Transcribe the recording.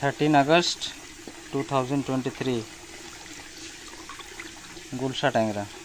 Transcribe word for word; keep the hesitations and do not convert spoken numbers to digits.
Thirteen August two thousand twenty three Gulsha Tangra.